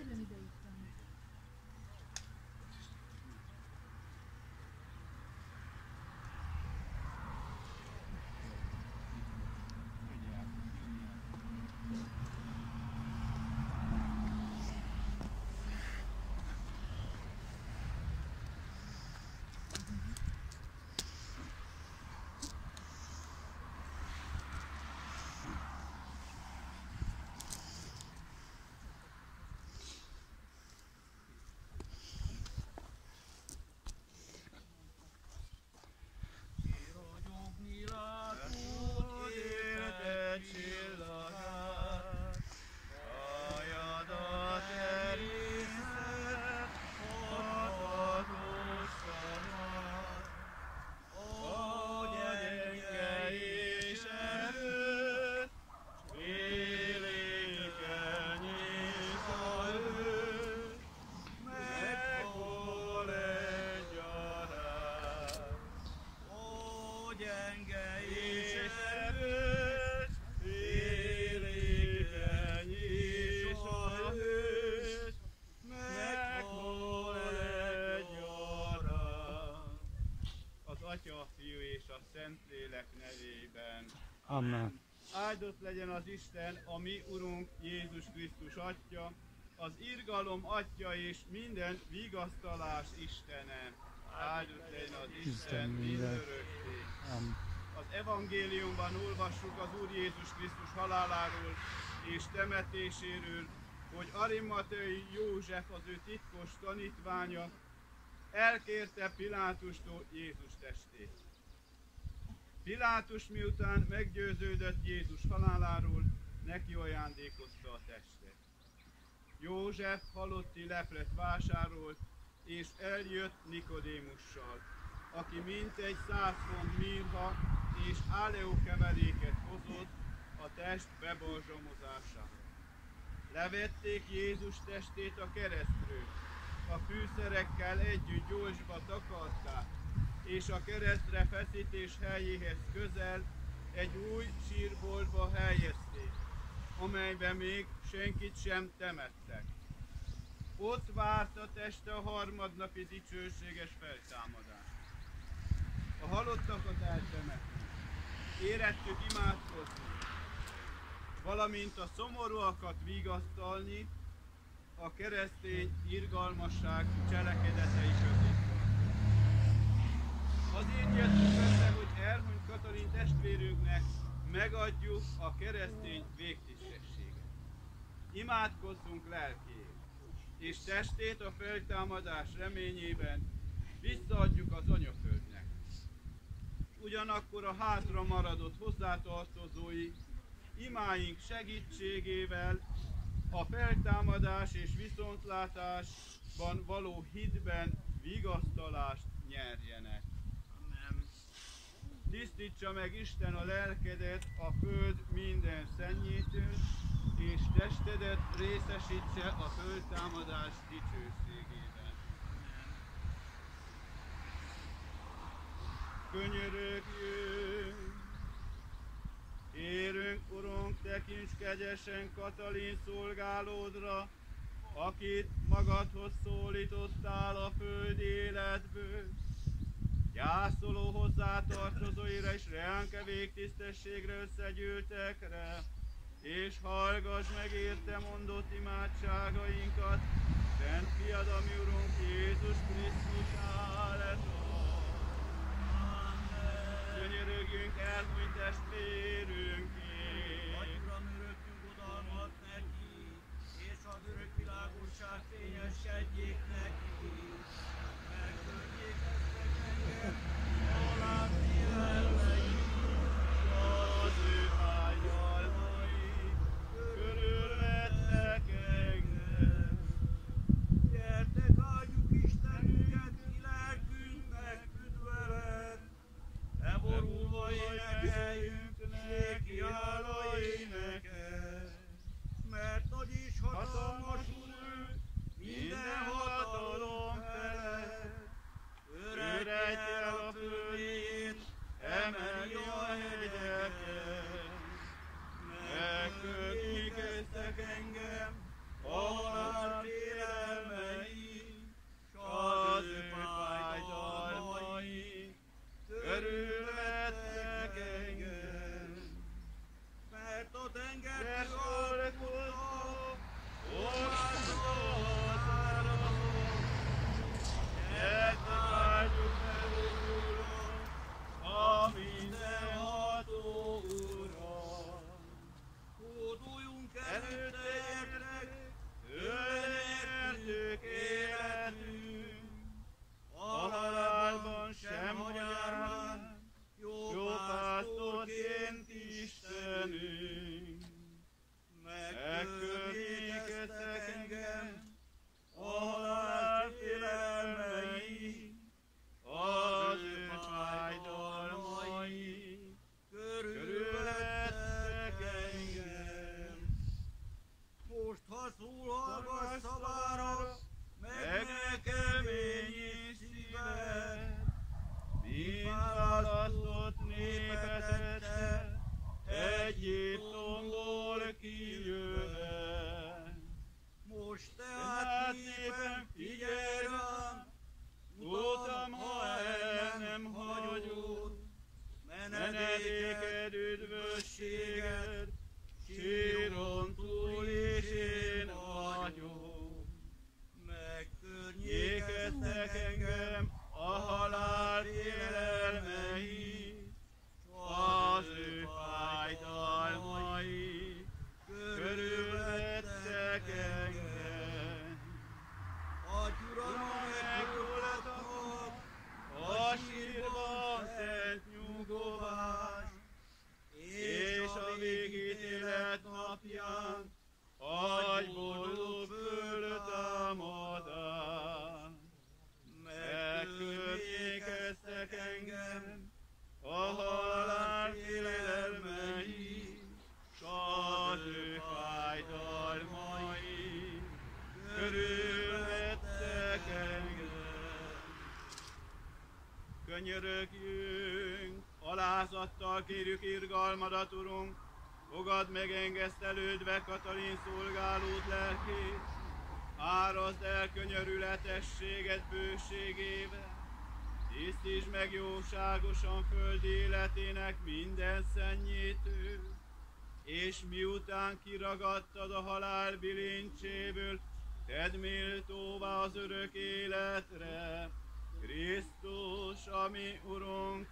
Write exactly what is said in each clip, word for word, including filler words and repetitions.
Gyerjen ide itt. Atya, Fiú és a Szentlélek nevében. Amen. Áldott legyen az Isten, a mi Urunk Jézus Krisztus Atya, az irgalom Atya és minden vigasztalás Istene. Áldott legyen az Isten, Isten mindörökké. Az evangéliumban olvassuk az Úr Jézus Krisztus haláláról és temetéséről, hogy Arimateai József, az ő titkos tanítványa, elkérte Pilátustól Jézus testét. Pilátus miután meggyőződött Jézus haláláról, neki ajándékozta a testet. József halotti leplet vásárolt, és eljött Nikodémussal, aki mintegy száz font mirha és áleókeveréket hozott a test bebalzsamozására. Levették Jézus testét a keresztről, a fűszerekkel együtt gyolcsba takarták, és a keresztre feszítés helyéhez közel egy új sírboltba helyezték, amelyben még senkit sem temettek. Ott várt a teste a harmadnapi dicsőséges feltámadást. A halottakat eltemették, érettük imádkozni, valamint a szomorúakat vigasztalni, a keresztény irgalmasság cselekedetei között van. Azért jöttünk össze, hogy elhunyt Katalin testvérünknek megadjuk a keresztény végtisztességet. Imádkozzunk lelkéért, és testét a feltámadás reményében visszaadjuk az anyaföldnek. Ugyanakkor a hátra maradott hozzátartozói imáink segítségével a feltámadás és viszontlátásban való hitben vigasztalást nyerjenek. Amen. Tisztítsa meg Isten a lelkedet a föld minden szennyétől, és testedet részesítse a feltámadás dicsőségében. Könyörögjünk! Kérünk, Urunk, tekints kegyesen Katalin szolgálódra, akit magadhoz szólítottál a földi életből. Gyászoló hozzátartozóira és reánke végtisztességre összegyűltekre, és hallgass meg érte mondott imádságainkat, Szent Fiad, a mi Urunk Jézus Krisztus által. Könyörögjünk elhunyt testvérünkért. Adj, Uram, örök nyugodalmat neki, és az örök világosság fényesedjék neki. Megkönnyékeztek engem, alábbi elmei, az ő ágyalmai körülvettek engem. Gyertek, áldjuk Istenünket, ki lelkünknek üdvölet. E borulva énekeljünk néki ára éneket, mert nagy és hatalmas Úr ő, minden hatalom felett. Ő rejti el a földjét, emeli a hegyeket. Megkönnyékeztek engem, a halál menedéked, üdvösséged, síron túl is én vagyok. Megkörnyékeztek engem a halál félelmei, az ő fájdalmai körülvettek engem. Adj Uram, meggyullatok, A sírban szent nyugovás, és a végítélet napján adj boldog föltámadást. Megkörnyékeztek engem a halál félelmei, s az ő fájdalmai körülvettek engem. Könyörögjünk, alázattal kérjük irgalmadat, Urunk, fogadd meg engesztelődve Katalin szolgálód lelkét, árazd el könyörületességet bőségével, tisztítsd meg jóságosan földi életének minden szennyétől, és miután kiragadtad a halál bilincséből, tedd méltóvá az örök életre, Krisztus, a mi Urunk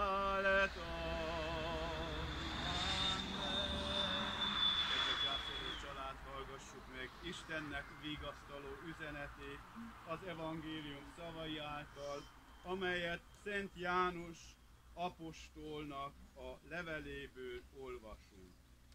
által. Kedves gyászoló család, hallgassuk meg Istennek vigasztaló üzenetét az evangélium szavai által, amelyet Szent János apostolnak a leveléből olvasunk.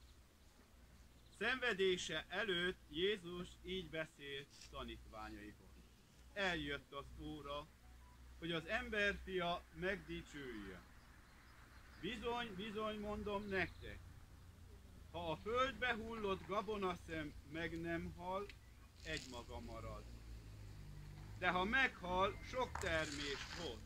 Szenvedése előtt Jézus így beszélt tanítványaihoz. Eljött az óra, hogy az emberfia megdicsőjön. Bizony, bizony mondom nektek, ha a földbe hullott gabonaszem meg nem hal, egymaga marad. De ha meghal, sok termést hoz.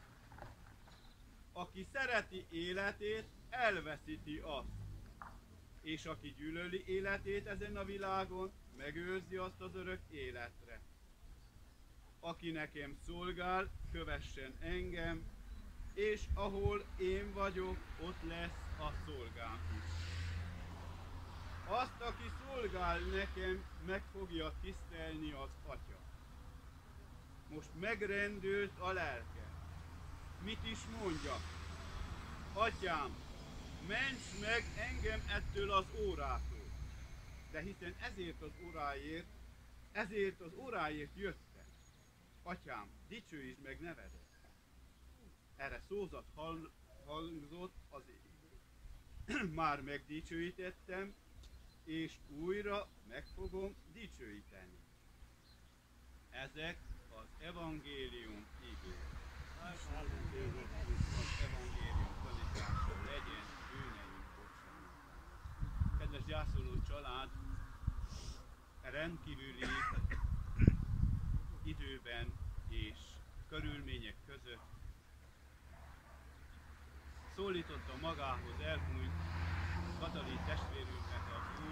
Aki szereti életét, elveszíti azt. És aki gyűlöli életét ezen a világon, megőrzi azt az örök életre. Aki nekem szolgál, kövessen engem, és ahol én vagyok, ott lesz a szolgám is. Azt, aki szolgál nekem, meg fogja tisztelni az Atya. Most megrendült a lelke. Mit is mondjak? Atyám, ments meg engem ettől az órától. De hiszen ezért az óráért, ezért az óráért jöttem. Atyám, dicsőítsd meg nevedet. Erre szózat hangzott az ég. Már megdicsőítettem, és újra meg fogom dicsőíteni. Ezek az evangélium igék. Az evangélium tanítása legyen bűneink bocsánatára. Kedves gyászoló család, rendkívüli időben és körülmények között szólította magához elhunyt Katalin testvérünknek az Úr,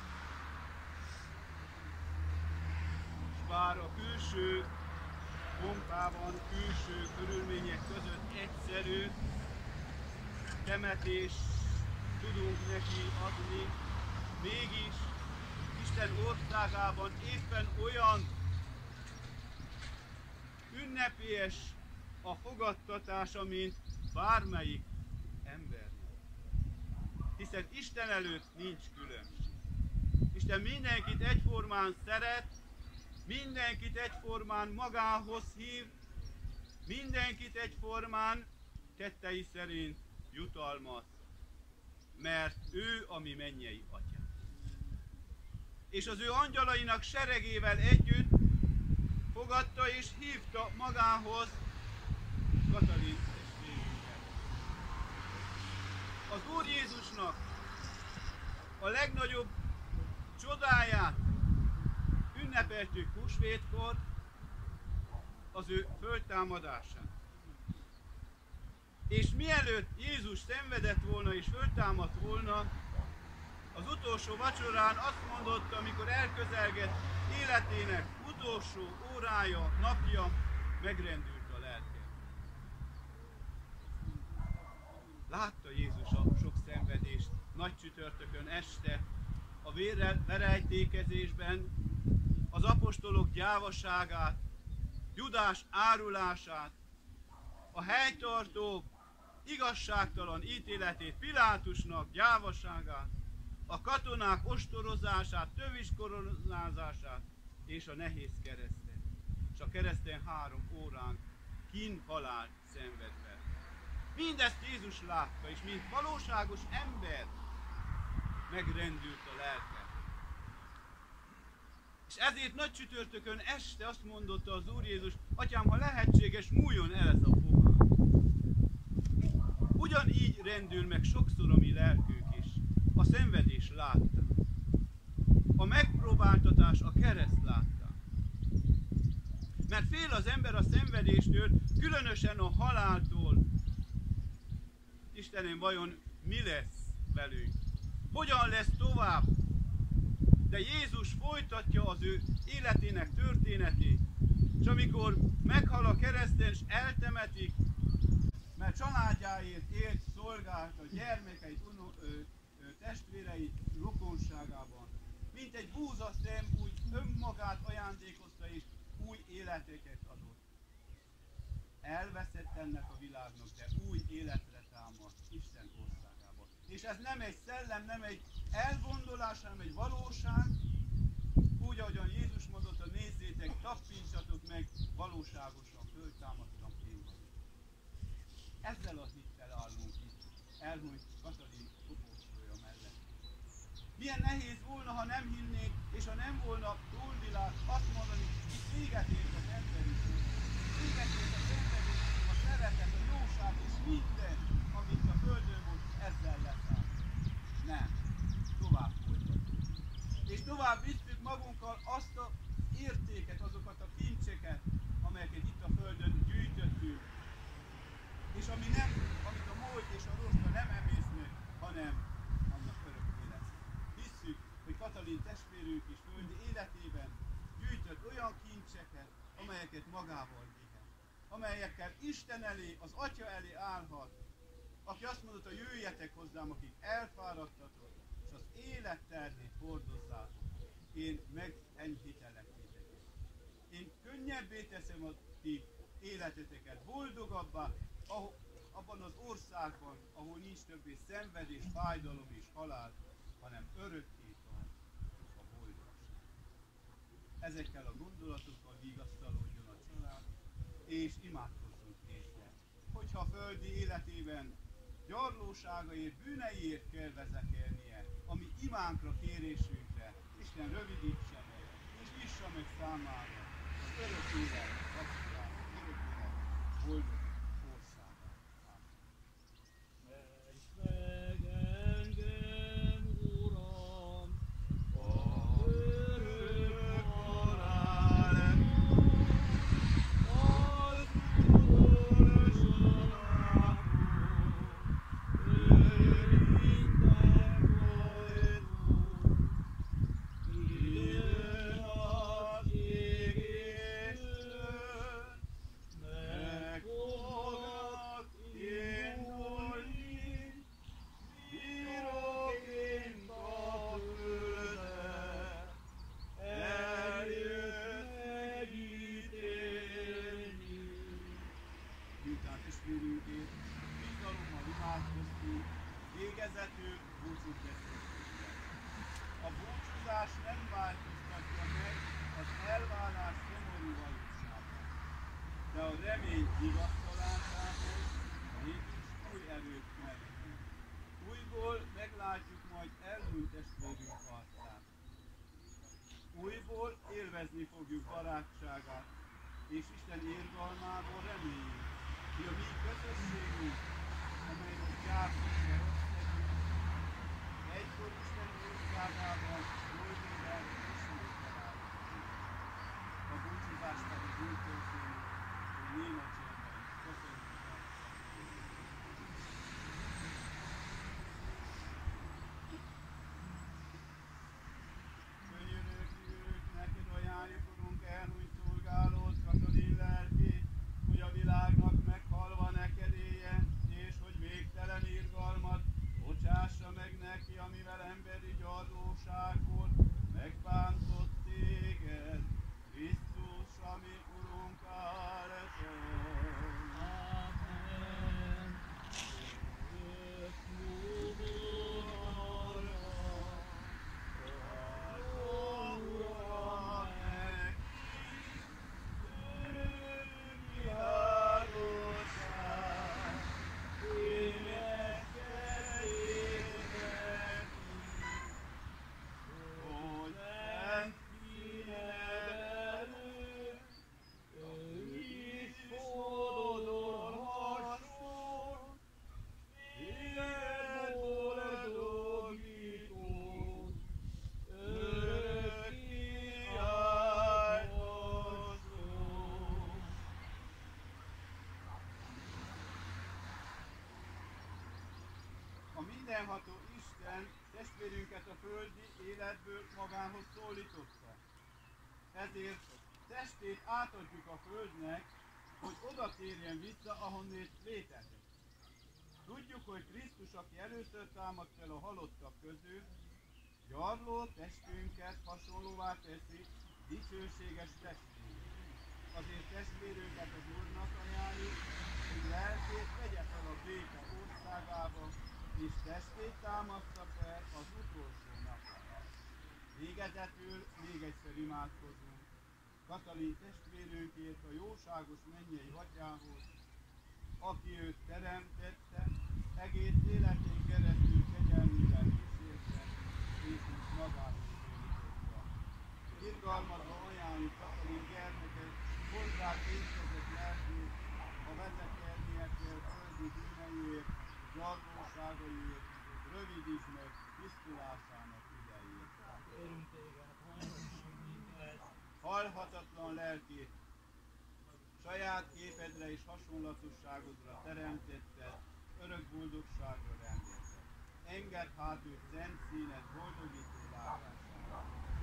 és bár a külső pompában, külső körülmények között egyszerű temetést tudunk neki adni, mégis Isten országában éppen olyan ünnepélyes a fogadtatása, mint bármelyik embernek. Hiszen Isten előtt nincs különbség. Isten mindenkit egyformán szeret, mindenkit egyformán magához hív, mindenkit egyformán tettei szerint jutalmaz, mert ő a mi mennyei Atyánk. És az ő angyalainak seregével együtt fogadta és hívta magához Katalin testvérünket. Az Úr Jézusnak a legnagyobb csodáját ünnepeltük húsvétkor, az ő föltámadását. És mielőtt Jézus szenvedett volna és föltámadt volna, az utolsó vacsorán azt mondotta, amikor elközelgett életének utolsó órája, napja, megrendült a lelke. Látta Jézus a sok szenvedést nagy csütörtökön este, a vérrel verejtékezésben, az apostolok gyávaságát, Judás árulását, a helytartók igazságtalan ítéletét, Pilátusnak gyávaságát, a katonák ostorozását, töviskoronázását és a nehéz kereszten. És a kereszten három órán kín halált szenvedve. Mindezt Jézus látta, és mint valóságos ember megrendült a lelke. És ezért nagy csütörtökön este azt mondotta az Úr Jézus, Atyám, ha lehetséges, múljon el ez a pohár. Ugyanígy rendül meg sokszor a mi lelkünk is. A szenvedés látta. A megpróbáltatás a kereszt látta. Mert fél az ember a szenvedéstől, különösen a haláltól. Istenem, vajon mi lesz velünk? Hogyan lesz tovább? De Jézus folytatja az ő életének történetét, és amikor meghal a kereszten, és eltemetik, mert családjáért élt, szolgált a gyermekeit, uno, ö, ö, testvéreit rokonságában. Mint egy búzaszem, úgy önmagát ajándékozta, és új életeket adott. Elveszett ennek a világnak, de új életre támad Isten országába. És ez nem egy szellem, nem egy elgondolás, hanem egy valóság. Úgy, ahogyan Jézus mondotta, nézzétek, tappintsatok meg, valóságosan föltámadtam én vagyok. Ezzel a hittel állunk itt, elhunyt Katalin kopósója mellett. Milyen nehéz volna, ha nem hinnék, és ha nem volna túlvilág azt mondani, hogy véget ért az emberiség. Véget ért az emberiség, a szeretet, a jóság és minden, amit a földön volt, ezzel leszáll. Nem. Tovább folytatjuk. És tovább visszük magunkkal azt az értéket, azokat a kincseket, amelyeket itt a földön gyűjtöttünk. És ami nem, amit a moly és a rosta nem emésznek, hanem annak örökké lesz. Hisszük, hogy Katalin testvérünk is földi életében gyűjtött olyan kincseket, amelyeket magával vihet. Amelyekkel Isten elé, az Atya elé állhat, aki azt mondott, hogy jöjjetek hozzám, akik elfáradtatok, és az élet terhét hordozzátok. Én megenyhítelek titeket. Én könnyebbé teszem a ti életeteket, boldogabbá, ahol, abban az országban, ahol nincs többé szenvedés, fájdalom és halál, hanem örökké tart a boldogság. Ezekkel a gondolatokkal vigasztalódjon a család, és imádkozzunk érte, hogyha a földi életében gyarlóságaért, bűneiért kell vezekelnie, ami imánkra, kérésünkre, Isten rövidítse meg, és nyissa meg számára az örök élet, kapcsolát, örök élet, boldog országát. Menj meg engem, Uram, a örök halál, az utolsó Végezetül búcsút veszünk. A búcsúzás nem változtatja meg az elválás szomorú valóságát, de a remény vigasztalásához Jézus új erőt merít. Újból meglátjuk majd elhunyt testvérünk arcát. Újból élvezni fogjuk barátságát, és Isten irgalmából reméljük, hogy a mi közösségünk, amelynek gyászolja egykor Isten országában boldogan ismét találkozik. A búcsúzás pedig úgy történik, hogy néma csendben köszönjük el. Könyörögjük, neked ajánljuk, Urunk, elhunyt szolgálót, Katalin lelkét, hogy a világnak meghalva neked éljen, és hogy végtelen írgalmat A mindenható Isten testvérünket a földi életből magához szólította. Ezért testét átadjuk a földnek, hogy oda térjen vissza, ahonnét létezett. Tudjuk, hogy Krisztus, aki először támadt fel a halottak közül, gyarló testünket hasonlóvá teszi dicsőséges testvérünk. Azért testvérünket az Úrnak ajánljuk, hogy lelkét vegye fel a béke országába, és testét támaszta fel az utolsó napon. Végezetül még egyszer imádkozunk. Katalin testvérünkért, a jóságos mennyei atyához, aki őt teremtette, egész életén keresztül kegyelmével kísérte, és most magához szólította. Irgalmadva ajánlni Katalin gyermeket, hozzá készített lelkét, a vezetelmiekért, földi bűneiért, gyarlóságaiért, rövidítsd meg tisztulásának idejét. Kérünk téged, hallgassunk minket. Halhatatlan lelkét, saját képedre és hasonlatosságodra teremtetted, örök boldogságra rendelted. Engedd hát őt szent színed boldogító látására.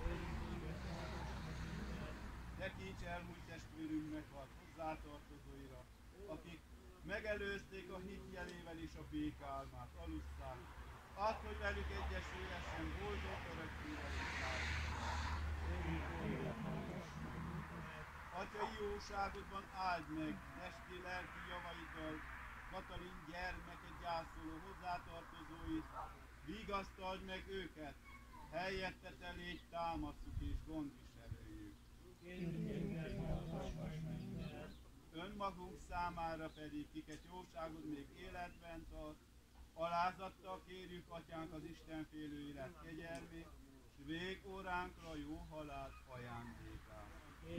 Tekints elmúlt testvérünknek a hozzátartozóira, akik megelőzték a hit jelével is a béke álmát, alusszák, át, hogy velük egyesülhessen boldog örökké valóságban. Atyai jóságodban áld meg testi, lelki javaiddal Katalin gyermeke gyászoló hozzátartozóit, vigasztald meg őket, helyette te légy támaszuk és gondviselőjük. Önmagunk számára pedig, kiket jóságod még életben tart, alázattal kérjük, Atyánk, az Istenfélő élet kegyelmét, s végóránkra jó halált ajándékát.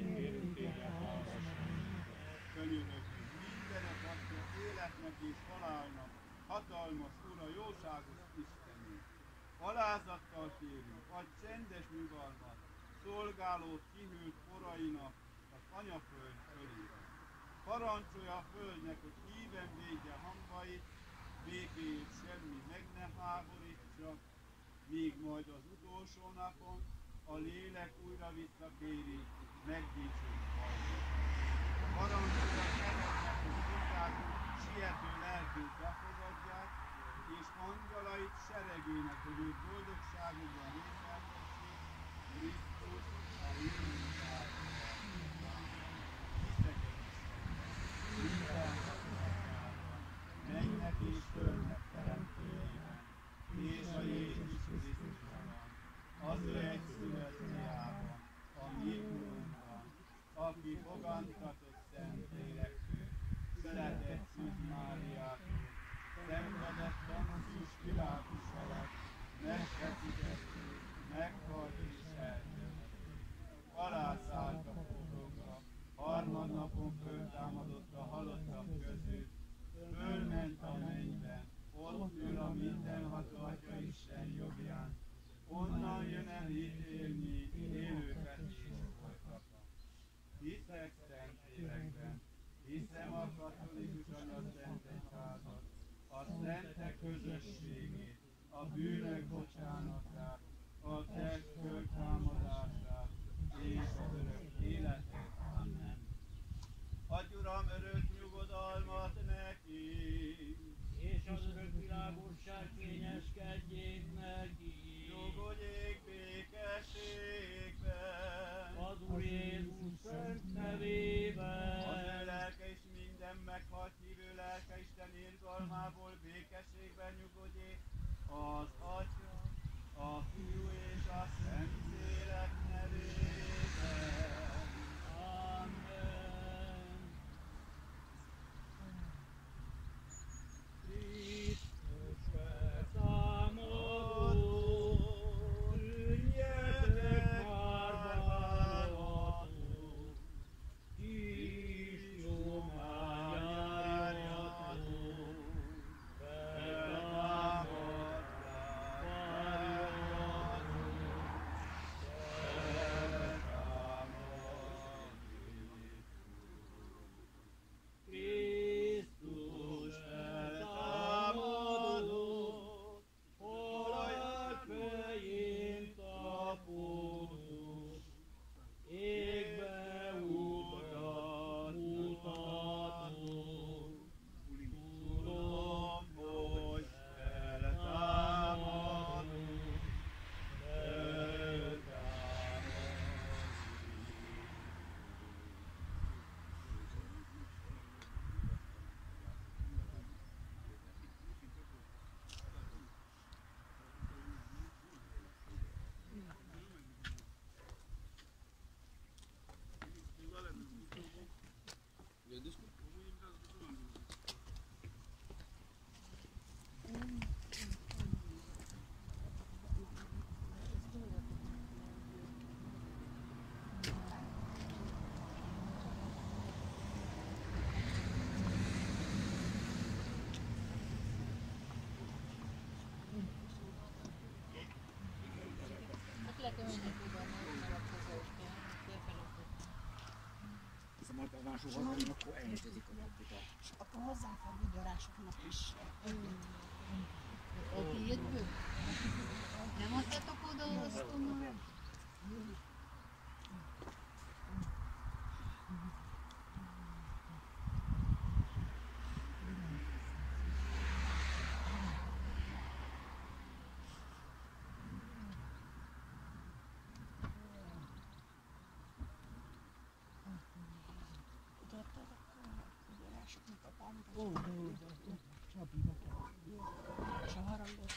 Könyörögjünk mindenek adja életnek és halálnak, hatalmas Ura, jóságos Istenünk. Alázattal kérünk, adj csendes nyugalmat, szolgálót kihűlt forainak az anyaföld fölében. Parancsolja a földnek, hogy híven védje hangvait, békéjét semmi meg ne háborítsa, míg majd az utolsó napon a lélek újra visszakéri, megdicsőt halljuk. Parancsolja a neveknek, hogy hozzátok siető lelkét befogadják, és angyalait seregének, hogy ők boldogságukban részeltessék, Krisztus a jövőn által. Hiszek egy Isten, mennek és földnek teremtőjében, és a Jézus Krisztusban, az ő egyszülött fiában, a mi Urunkban, aki fogantatott Szentlélektől, született Szűz Máriától, szenvedett a szűz Pilátus alatt, megfeszítették, meghalt és eltört. Alászállt a poklokra, harmadnapon föltámadott a halottak közül, fölment a mennybe, ott ül a mindenható Atya Isten jobbján, onnan jön el ítélni élőket és holtakat. Hiszek Szentlélekben, hiszem a katolikus Anya-Szent Egyházat, a szentek közösségét, a bűnök bocsánatát, a test föltámadását és az örök életet. Amen. Adj, Uram, örök nyugodalmat neki, És az örök világosság kényeskedjék neki. nyugodjék békességben. Az Úr Jézus szent nevében. Az ő lelke és minden meghalt hívő lelke Isten irgalmából békességben nyugodjék, az Atya, a Fiú és a Szentlélek nevében. Amen. Krisztus feltámadó, üljetek már vállatok, kis nyomán járjatok, feltámadták várjatok, nekem mindig tudom, hogy nyilatkozóstól. Ez a maradványos harmadik, akkor elnöközik a napot. És akkor hozzá kell vigyorásoknak is. A tiédből? Nem adtátok oda azt onnan? Tudod, a vigyorásoknak a pánta. Ó, de jó. És a harangos